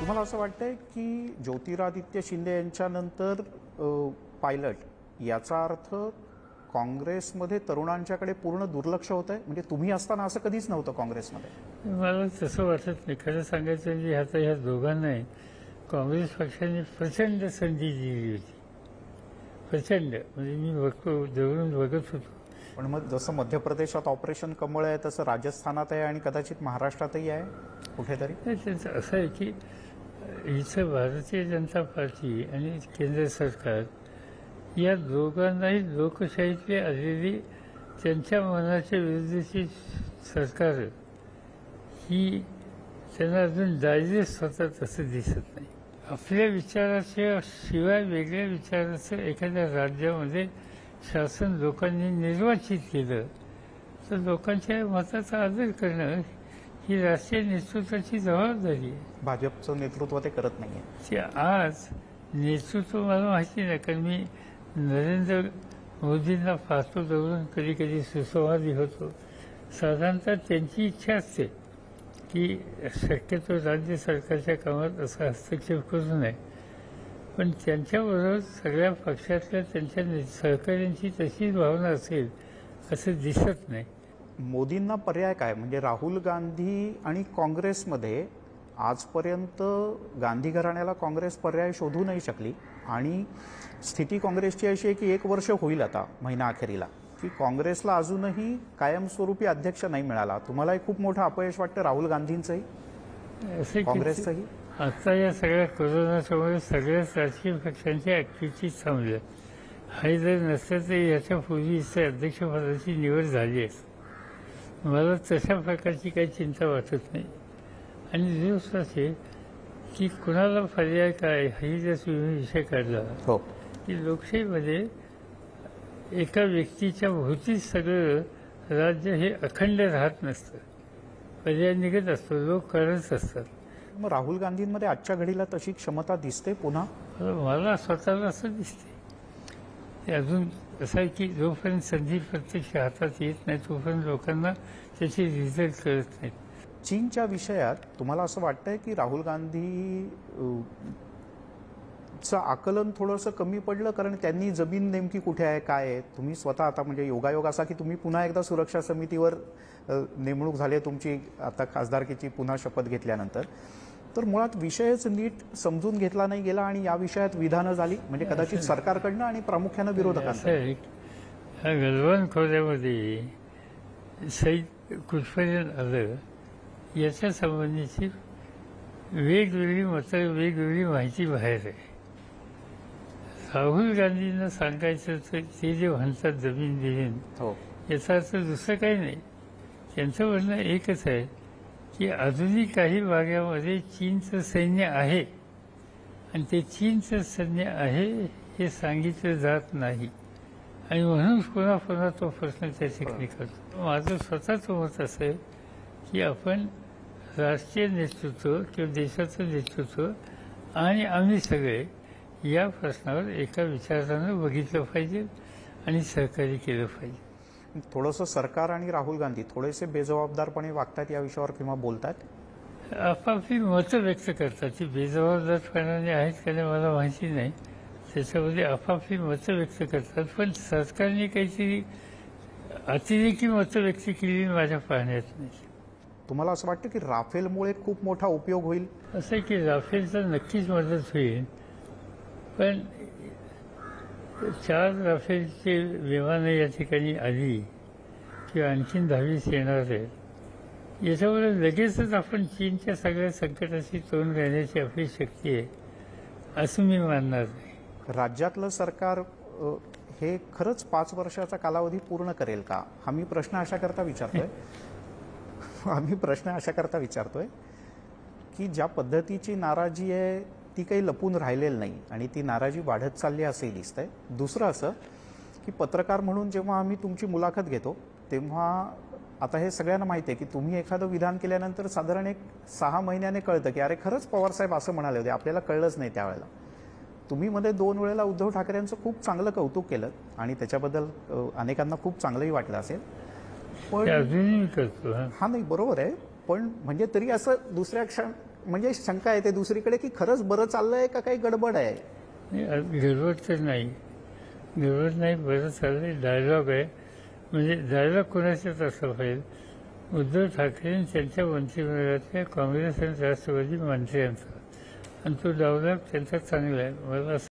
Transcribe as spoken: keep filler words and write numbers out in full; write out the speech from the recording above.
तुम्हाला असं वाटतंय की ज्योतिरादित्य शिंदे यांच्यानंतर पायलट याचा अर्थ काँग्रेसमध्ये तरुणांच्याकडे पूर्ण दुर्लक्ष होत आहे? म्हणजे तुम्ही असताना असं कधीच नव्हतं काँग्रेसमध्ये. मला तसं वाटत नाही. खरं सांगायचं म्हणजे आता ह्या दोघांनाही काँग्रेस पक्षाने प्रचंड संधी दिली होती. प्रचंड म्हणजे मी बघतो जवळून बघत होतो. पण मग जसं मध्य प्रदेशात ऑपरेशन कमळ आहे तसं राजस्थानात आहे आणि कदाचित महाराष्ट्रातही आहे कुठेतरी. त्यांचं असं आहे की इथं भारतीय जनता पार्टी आणि केंद्र सरकार या दोघांनाही लोकशाहीतली आलेली त्यांच्या मनाच्या विरुद्धची सरकार ही त्यांना अजून डायजेस्ट होतात असं दिसत नाही. आपल्या विचाराच्या शिवाय वेगळ्या विचाराचं एखाद्या राज्यामध्ये शासन लोकांनी निर्वाचित केलं तर लोकांच्या मताचा आदर करणं ही राष्ट्रीय नेतृत्वाची जबाबदारी आहे. भाजपचं नेतृत्व ते करत नाहीये. ते आज नेतृत्व मला माहिती नाही, कारण मी नरेंद्र मोदींना पाहतो जवळून, कधी कधी सुसंवादी होतो. साधारणतः त्यांची इच्छा असते की शक्यतो राज्य सरकारच्या कामात असा हस्तक्षेप करू नये, पण त्यांच्याबरोबर सगळ्या पक्षातल्या त्यांच्या सहकाऱ्यांची तशीच भावना असेल असं दिसत नाही. मोदींना पर्याय काय? म्हणजे राहुल गांधी आणि काँग्रेसमध्ये आजपर्यंत गांधी घराण्याला काँग्रेस पर्याय शोधू नाही शकली आणि स्थिती काँग्रेसची अशी आहे की एक वर्ष होईल आता महिना अखेरीला की काँग्रेसला अजूनही कायमस्वरूपी अध्यक्ष नाही मिळाला. तुम्हालाही खूप मोठं अपयश वाटतं राहुल गांधींचंही काँग्रेसचंही. आता या सगळ्या कोरोनाच्यामुळे सगळ्याच राजकीय पक्षांच्या ॲक्टिव्हिटी थांबल्या. हे जर नसतं तर याच्यापूर्वी इथे अध्यक्षपदाची निवड झाली आहे. मला तशा प्रकारची काही चिंता वाटत नाही. आणि दुसरं असे की कुणाला पर्याय काय ही जर तुम्ही विषय काढला हो की लोकशाहीमध्ये एका व्यक्तीच्या भोवतीच सगळं राज्य हे अखंड राहत नसतं. पर्याय निघत असतो, लोक करत असतात. मग राहुल गांधींमध्ये आजच्या घडीला तशी क्षमता दिसते पुन्हा? मला स्वतःला असं दिसते. ते अजून असं आहे की जोपर्यंत संधी प्रत्यक्ष हातात येत नाही तोपर्यंत लोकांना त्याचे रिझल्ट कळत नाहीत. चीनच्या विषयात तुम्हाला असं वाटतंय की राहुल गांधी चं आकलन थोडंसं कमी पडलं, कारण त्यांनी जमीन नेमकी कुठे आहे काय आहे? तुम्ही स्वतः आता म्हणजे योगायोग असा की तुम्ही पुन्हा एकदा सुरक्षा समितीवर नेमणूक झाली तुमची आता खासदारकीची पुन्हा शपथ घेतल्यानंतर, तर मुळात विषयच नीट समजून घेतला नाही गेला आणि या विषयात विधानं झाली म्हणजे कदाचित सरकारकडनं आणि प्रामुख्यानं विरोधकांकडनं. ह्या गलवान खोऱ्यामध्ये सैद कुठपर्यंत आलं याच्या संबंधीची वेगवेगळी मतं वेगवेगळी माहिती बाहेर आहे. राहुल गांधींना सांगायचं तर ते जे म्हणतात जमीन बिमीन हो याचा अर्थ दुसरं काही नाही. त्यांचं म्हणणं एकच आहे की अजूनही काही भागामध्ये चीनचं सैन्य आहे आणि ते चीनचं सैन्य आहे हे सांगितलं जात नाही आणि म्हणून पुन्हा पुन्हा तो प्रश्न त्या ठिकाणी करतो. माझं स्वतःचं मत असं आहे की आपण राष्ट्रीय नेतृत्व किंवा देशाचं नेतृत्व आणि आम्ही सगळे या प्रश्नावर एका विचारानं बघितलं पाहिजे आणि सहकार्य केलं पाहिजे. थोडंसं सरकार आणि राहुल गांधी थोडेसे बेजबाबदारपणे वागतात या विषयावर किंवा बोलतात. आपापली मतं व्यक्त करतात. ती बेजबाबदारपणाने आहेत का नाही मला माहिती नाही. त्याच्यामध्ये आपापली मतं व्यक्त करतात, पण सरकारने काहीतरी अतिरेकी मतं व्यक्त केली माझ्या पाहण्यात नाही. तुम्हाला असं वाटतं की राफेलमुळे खूप मोठा उपयोग होईल? असं की राफेलचा नक्कीच मदत होईल, पण चार राफेलची विमानं या ठिकाणी आली किंवा आणखीन दहावीस येणार आहेत याच्यामुळे लगेचच आपण चीनच्या सगळ्या संकटाशी तोंड देण्याची आपली शक्ती आहे असं मी मानणार नाही. राज्यातलं सरकार हे खरंच पाच वर्षाचा कालावधी पूर्ण करेल का हा मी प्रश्न अशा करता विचारतोय आम्ही प्रश्न अशा करता विचारतोय की ज्या पद्धतीची नाराजी आहे ती काही लपून राहिलेली नाही आणि ती नाराजी वाढत चालली असंही दिसतंय. दुसरं असं की पत्रकार म्हणून जेव्हा आम्ही तुमची मुलाखत घेतो तेव्हा आता हे सगळ्यांना माहिती आहे की तुम्ही एखादं विधान केल्यानंतर साधारण एक सहा महिन्याने कळतं की अरे खरंच पवारसाहेब असं म्हणाले होते, आपल्याला कळलंच नाही त्यावेळेला. तुम्ही मध्ये दोन वेळेला उद्धव ठाकरेंचं खूप चांगलं कौतुक केलं आणि त्याच्याबद्दल अनेकांना खूप चांगलंही वाटलं असेल. पण अजूनही करतो. हा नाही बरोबर आहे, पण म्हणजे तरी असं दुसऱ्या क्षण म्हणजे शंका येते दुसरीकडे की खरंच बरं चाललंय का काही गडबड आहे. नाही, आज गडबड तर नाही, गडबड नाही, बरं चाललंय. डायलॉग आहे, म्हणजे डायलॉग कोणाचाच असं पाहिजे. उद्धव ठाकरे त्यांच्या मंत्रिमंडळातल्या काँग्रेस आणि राष्ट्रवादी मंत्र्यांचा, आणि तो डायलॉग त्यांचा चांगला आहे मला असं